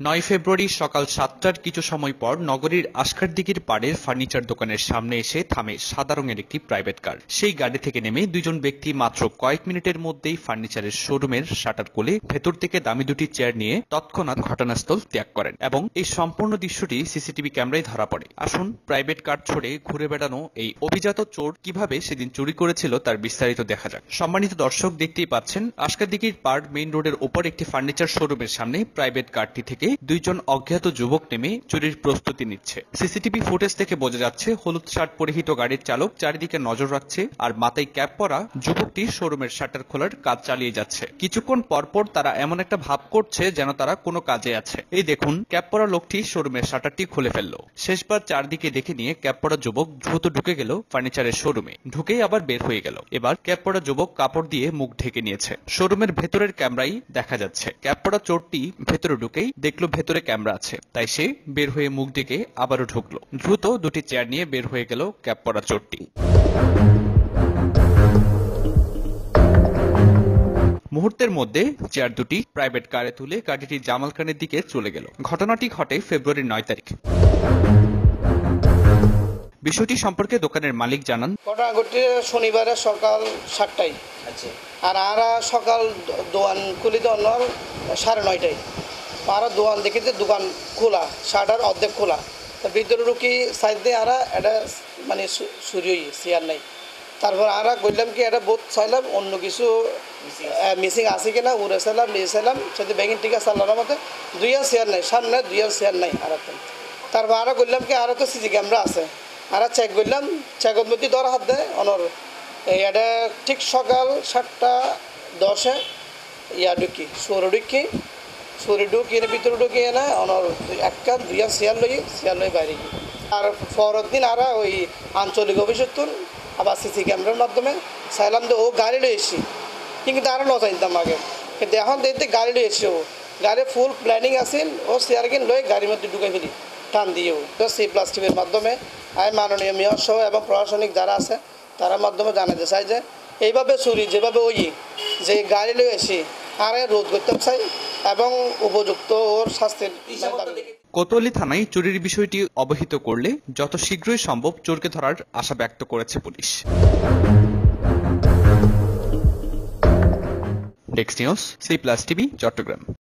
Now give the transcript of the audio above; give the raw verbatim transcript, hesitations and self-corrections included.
নয় ফেব্রুয়ারি সকাল সাতটার কিছু সময় পর নগরীর আশকারদিঘির পাড়ের ফার্নিচার দোকানের সামনে এসে থামে সাদা রঙের একটি প্রাইভেট কার। সেই গাড়ি থেকে নেমে দুইজন ব্যক্তি মাত্র কয়েক মিনিটের মধ্যেই ফার্নিচারের শোরুমের শাটার খুলে ভেতর থেকে দামি দুটি চেয়ার নিয়ে তৎক্ষণাৎ ঘটনাস্থল ত্যাগ করেন এবং এই সম্পূর্ণ দৃশ্যটি সিসিটিভি ক্যামেরায় ধরা পড়ে। আসুন প্রাইভেট কার ছড়ে ঘুরে বেড়ানো এই অভিজাত চোর কিভাবে সেদিন চুরি করেছিল তার বিস্তারিত দেখা যাক। সম্মানিত দর্শক, দেখতেই পাচ্ছেন আশকারদিঘির পাড় মেইন রোডের ওপর একটি ফার্নিচার শোরুমের সামনে প্রাইভেট কারটি থেকে দুইজন অজ্ঞাত যুবক নেমে চুরির প্রস্তুতি নিচ্ছে। সিসিটিভি ফুটেজ থেকে বোঝা যাচ্ছে হলুদ শার্ট পরিহিত গাড়ির চালক চারিদিকে নজর রাখছে আর মাথায় ক্যাপ পরা যুবকটি শোরুমের শাটার খোলার কাজ চালিয়ে যাচ্ছে। কিছুক্ষণ পরপর তারা এমন একটা ভাব করছে যেন তারা কোনো কাজে আছে। এই দেখুন, ক্যাপ পরা লোকটি শোরুমের শাটারটি খুলে ফেললো। শেষবার চারদিকে দেখে নিয়ে ক্যাপ পরা যুবক দ্রুত ঢুকে গেল ফার্নিচারের শোরুমে। ঢুকেই আবার বের হয়ে গেল। এবার ক্যাপ পরা যুবক কাপড় দিয়ে মুখ ঢেকে নিয়েছে। শোরুমের ভেতরের ক্যামেরাই দেখা যাচ্ছে। ক্যাপ পরা চোরটি ভেতরে ঢুকেই দেখলো ভেতরে ক্যামেরা আছে, তাই সে বের হয়ে মুখ দিকে আবারও ঢুকলো। দ্রুত দুটি চেয়ার নিয়ে বের হয়ে গেল ক্যাপ পরা চোরটি। মুহূর্তের মধ্যে চেয়ার দুটি প্রাইভেট কারে তুলে গাড়িটি জামাল খানের দিকে চলে গেল। ঘটনাটি ঘটে ফেব্রুয়ারির নয় তারিখ। বিষয়টি সম্পর্কে দোকানের মালিক জানান, ঘটনা ঘটে শনিবারে সকাল সাতটায়। আচ্ছা। আর আরা সকাল দোকান খুলি তো অন্য সাড়ে নয়টায়। আরা দোকান দেখিতে দোকান খোলা, শাটার অর্ধেক খোলা। তার ভিতরে ঢুকি সাইড দিয়ে আরা এটা মানে চুরি হই চেয়ার নাই। তারপর আরা করলাম কি এটা বোধ চাইলাম অন্য কিছু মিসিং আছে কিনা, উড়ে চাইলাম নিয়ে চাইলাম সেটা ব্যাগিং টিকা চালানোর মধ্যে দুই আর চেয়ার নাই, সামনে দুই আর চেয়ার নাই। আর তারপর আরা করলাম কি আরও তো সিসি ক্যামেরা আছে, আর চেক করলাম, চেকের মধ্যে ধরা হাত দেয় অনর এটা ঠিক সকাল সাতটা দশে ইয়া ঢুকি সরে ঢুকি সরে ঢুকি এনে ভিতরে ঢুকি এনে অনর একটা দুই আর চেয়ার লই চেয়ার লই বাইরে গিয়ে। আর পরের দিন আর ওই আঞ্চলিক অফিসের তুন আবার সিসি ক্যামেরার মাধ্যমে চাইলাম যে ও গাড়ি লই এসি, কিন্তু আরও লস আনতাম আগে। কিন্তু এখন দেখতে গাড়ি লই এসি, ও গাড়ি ফুল প্ল্যানিং আসিল, ও চেয়ার কিন লই গাড়ির মধ্যে ঢুকে ফেলি টান দিয়েও। সি প্লাস টিভির মাধ্যমে আমি মাননীয় মেয়র সহ এবং প্রশাসনিক যারা আছে তার মাধ্যমে জানাতে চাই যে এইভাবে চুরি যেভাবে ওই যে গাড়ি লই এসি আর রোধ করতে চাই এবং উপযুক্ত ওর শাস্তির দাবি। কোতোয়ালি থানায় চুরির বিষয়টি অবহিত করলে যত শীঘ্রই সম্ভব চোরকে ধরার আশা ব্যক্ত করেছে পুলিশ। Desk news, C plus TV, Chittagong.